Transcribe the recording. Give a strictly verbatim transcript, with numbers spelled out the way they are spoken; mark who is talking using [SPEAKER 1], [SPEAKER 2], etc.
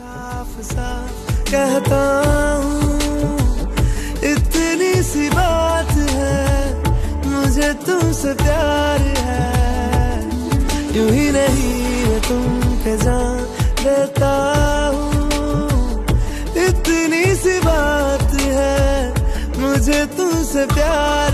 [SPEAKER 1] साफ साफ कहता हूँ, इतनी सी बात है, मुझे तुमसे प्यार है। यूं ही नहीं मैं तुम पे जान देता हूँ, इतनी सी बात है, मुझे तुमसे प्यार